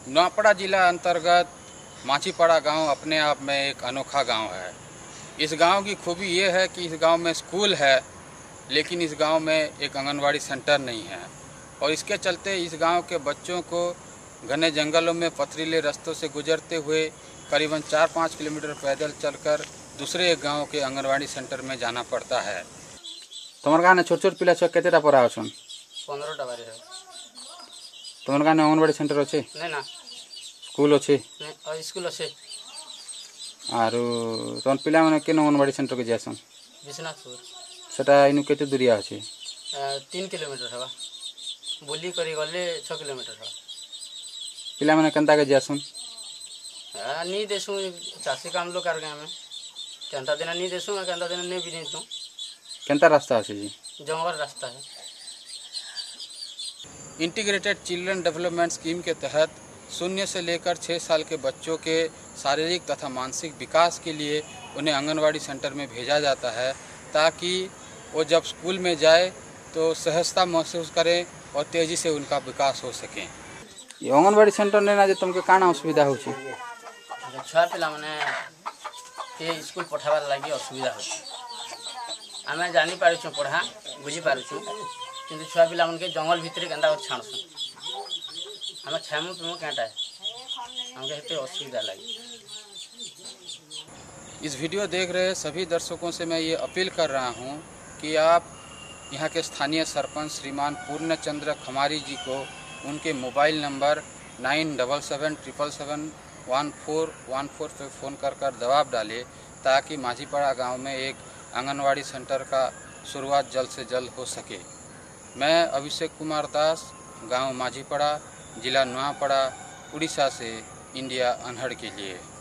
नौपड़ा जिला अंतर्गत माछीपड़ा गांव अपने आप में एक अनोखा गांव है। इस गांव की खूबी ये है कि इस गांव में स्कूल है, लेकिन इस गांव में एक आंगनवाड़ी सेंटर नहीं है और इसके चलते इस गांव के बच्चों को घने जंगलों में पथरीले रास्तों से गुजरते हुए करीबन 4-5 किलोमीटर पैदल चलकर दूसरे एक गांव के आंगनवाड़ी सेंटर में जाना पड़ता है। तुम्हारे गाँव में छोट छोट पिला छुआ केतेटा पढ़ा अछन? 15टा बारे है। तुम्हारे गाँव में आंगनवाड़ी सेंटर अच्छे? नहीं ना, स्कूल अच्छे? नहीं और स्कूल अच्छे। आरु तुम पिला माने केन आंगनवाड़ी सेंटर के जासन? विश्वनाथपुर। सेटा इनु केते दूरिया अछि? 3 किलोमीटर हवा। बुली करी गले 6 किलोमीटर हवा। पिला माने केनता के जासन? नहीं देसु चासी काम लो कर में केनता दिन नहीं देसु केनता दिन नहीं भी नहीं दू। केनता रास्ता अछि जी? जंगल रास्ता है। इंटीग्रेटेड चिल्ड्रन डेवलपमेंट स्कीम के तहत 0 से लेकर 6 साल के बच्चों के शारीरिक तथा मानसिक विकास के लिए उन्हें आंगनवाड़ी सेंटर में भेजा जाता है, ताकि वो जब स्कूल में जाए तो सहजता महसूस करें और तेज़ी से उनका विकास हो सके। ये आंगनवाड़ी सेंटर ने ना तुमके काना असुविधा होची? छुआ पिला माने के स्कूल पठाबार लगी असुविधा होची। आमे जानी पारुछु पढ़ा बुझी पारुछु, किंतु छुआ पिला मन के जंगल भीतर केंदा छाणसु हमें छामु तुम केटा हमके हेते असुविधा लगी। इस वीडियो देख रहे सभी दर्शकों से मैं ये अपील कर रहा हूँ कि आप यहाँ के स्थानीय सरपंच श्रीमान पूर्णचंद्र खमारी जी को उनके मोबाइल नंबर 9777771414 पर फ़ोन कर दबाव डालें, ताकि माझीपड़ा गांव में एक आंगनवाड़ी सेंटर का शुरुआत जल्द से जल्द हो सके। मैं अभिषेक कुमार दास, गांव माझीपड़ा, जिला नौपड़ा, उड़ीसा से इंडिया अनहड़ के लिए।